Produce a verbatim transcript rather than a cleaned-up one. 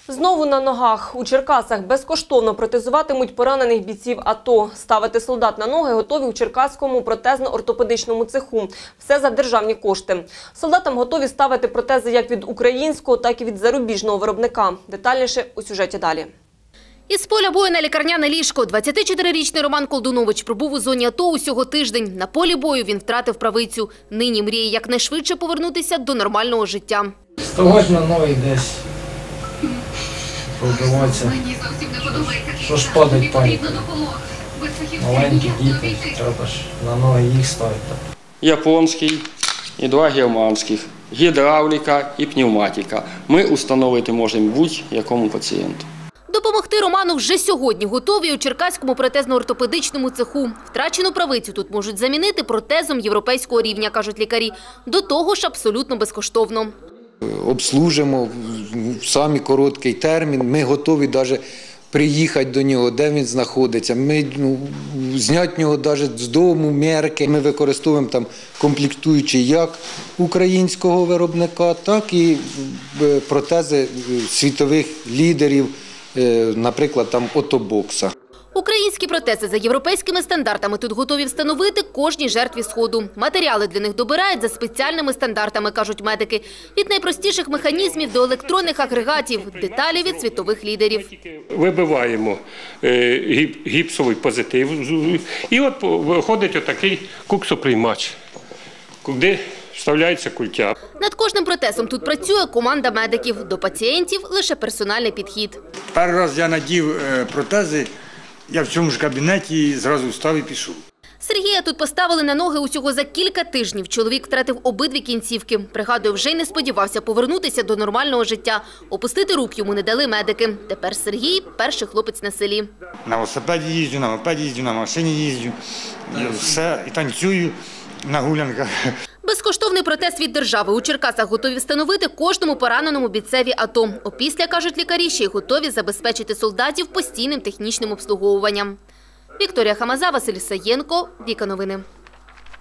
Знову на ногах. У Черкасах безкоштовно протезуватимуть поранених бійців АТО. Ставити солдат на ноги готові у Черкаському протезно-ортопедичному цеху. Все за державні кошти. Солдатам готові ставити протези як від українського, так і від зарубіжного виробника. Детальніше у сюжеті далі. Із поля бою на лікарняне ліжко двадцятичотирирічний Роман Колдунович пробув у зоні АТО усього тиждень. На полі бою він втратив правицю. Нині мріє якнайшвидше повернутися до нормального життя. Вставати на ноги десь, пробиватися, що ж падать паніка. Маленькі діти, треба ж на ноги їх ставити. Японський і два германських, гідравліка і пневматика. Ми установити можемо будь-якому пацієнту. Допомогти Роману вже сьогодні готові у Черкаському протезно-ортопедичному цеху. Втрачену правицю тут можуть замінити протезом європейського рівня, кажуть лікарі. До того ж абсолютно безкоштовно. Обслужимо в самий короткий термін, ми готові навіть приїхати до нього, де він знаходиться. Ми ну, зняти нього навіть з дому, мерки. Ми використовуємо там комплектуючі як українського виробника, так і протези світових лідерів, наприклад, там Отобокса. Українські протези за європейськими стандартами тут готові встановити кожній жертві Сходу. Матеріали для них добирають за спеціальними стандартами, кажуть медики. Від найпростіших механізмів до електронних агрегатів, деталі від світових лідерів. Вибиваємо гіпсовий позитив і от виходить отакий куксоприймач, куди вставляється культя. Над кожним протезом тут працює команда медиків. До пацієнтів лише персональний підхід. Перший раз я надів протези, я в цьому ж кабінеті зразу встав і пішов. Сергія тут поставили на ноги усього за кілька тижнів. Чоловік втратив обидві кінцівки. Пригадує, вже й не сподівався повернутися до нормального життя. Опустити рук йому не дали медики. Тепер Сергій – перший хлопець на селі. На велосипеді їжджу, на мопеді їжджу, на машині їжджу. І все, і танцюю на гулянках. Безкоштовний протез від держави у Черкасах готові встановити кожному пораненому бійцеві АТО. Опісля, кажуть лікарі, ще й готові забезпечити солдатів постійним технічним обслуговуванням. Вікторія Хамаза, Василь Саєнко, Віка Новини.